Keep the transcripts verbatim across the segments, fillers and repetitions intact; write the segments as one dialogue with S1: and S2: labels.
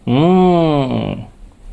S1: Hmm.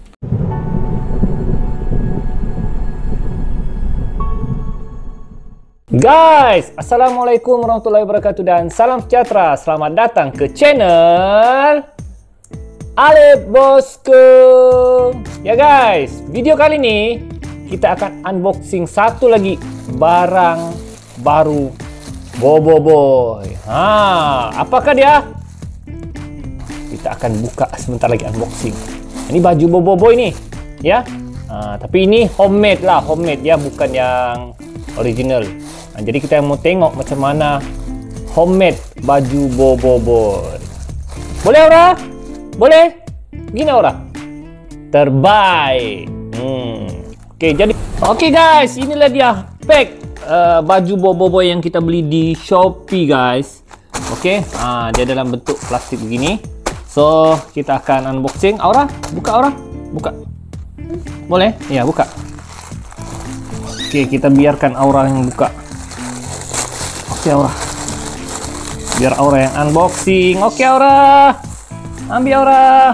S1: Guys, Assalamualaikum warahmatullahi wabarakatuh dan salam sejahtera. Selamat datang ke channel Alif Bosku. Ya guys, video kali ini kita akan unboxing satu lagi barang baru Boboiboy. Ha, apakah dia? Kita akan buka sebentar lagi unboxing. Ini baju Boboiboy nih, ya. Ha, tapi ini homemade lah, homemade ya, bukan yang original. Nah, jadi kita mau tengok macam mana homemade baju Boboiboy. Boleh Aura? Boleh? Gini Aura? Terbaik. Hmm. Oke, jadi oke guys, inilah dia pack uh, baju Boboiboy yang kita beli di Shopee guys. Oke, ah dia dalam bentuk plastik begini. So, kita akan unboxing. Aura, buka Aura. Buka. Boleh? Ya, buka. Oke, kita biarkan Aura yang buka. Oke Aura, biar Aura yang unboxing. Oke Aura, ambil Aura.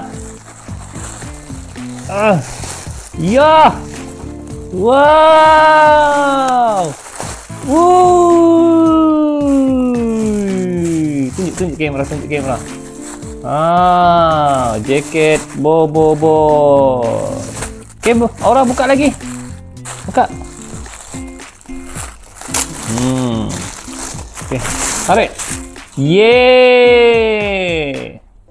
S1: Uh, ya, wow, wuih. Tunjuk tunjuk kamera, tunjuk kamera. Ah, jaket Boboiboy. Oke Aura, buka lagi, buka. Hmm. Oke, tarik. Yeay.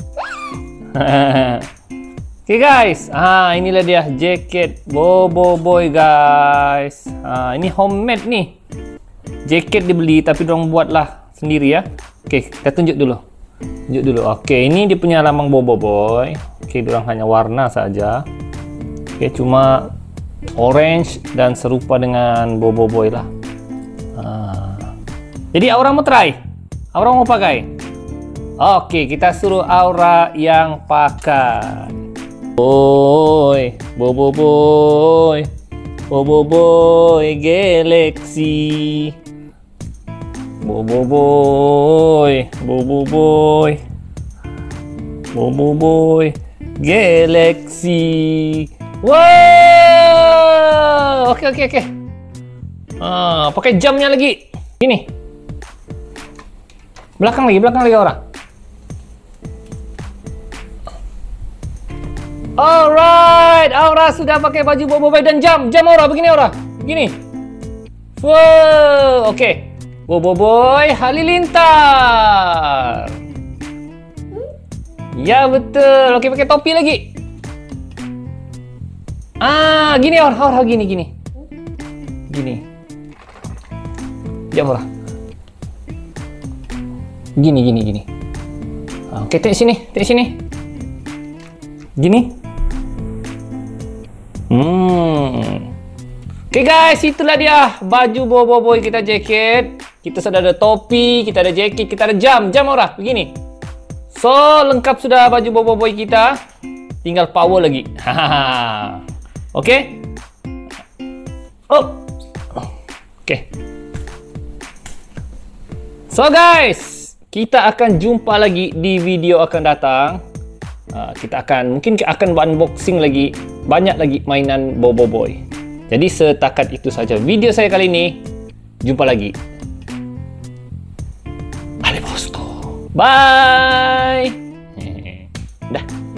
S1: Oke guys, ah inilah dia jaket Boboiboy guys. Ah ini homemade nih. Jaket dibeli tapi dorang buatlah sendiri ya. Oke, kita tunjuk dulu. Tunjuk dulu. Oke, ini dia punya lambang Boboiboy. Oke, dorang hanya warna saja. Oke, cuma orange dan serupa dengan Boboiboy lah. Ah. Jadi Aura mau try? Aura mau pakai? Oke, kita suruh Aura yang pakai. Boy, Boboiboy, Boboiboy Galaxy. Boboiboy, Boboiboy, Boboiboy Galaxy. Wow, oke oke oke. Ah, pakai jamnya lagi. Ini. Belakang lagi, belakang lagi Aura. Alright, Aura sudah pakai baju Boboiboy dan jam. Jam Aura, begini Aura. Begini. Wow, oke. Okay. Boboiboy Halilintar. Ya betul. Oke, pakai topi lagi. Ah, gini Aura, Aura gini gini. Gini. Jam Aura. Gini, gini, gini. Oke, tengok sini, tengok sini. Gini. Hmm. Oke guys, itulah dia baju Boboiboy kita, jaket. Kita sudah ada topi, kita ada jaket, kita ada jam. Jam Aura, begini. So, lengkap sudah baju Boboiboy kita. Tinggal power lagi. Hahaha. Oke. Oh. Oke. So guys, kita akan jumpa lagi di video akan datang. Uh, kita akan mungkin akan unboxing lagi banyak lagi mainan Boboiboy. Jadi setakat itu saja video saya kali ini. Jumpa lagi. Alif Bosku. Bye. Dah.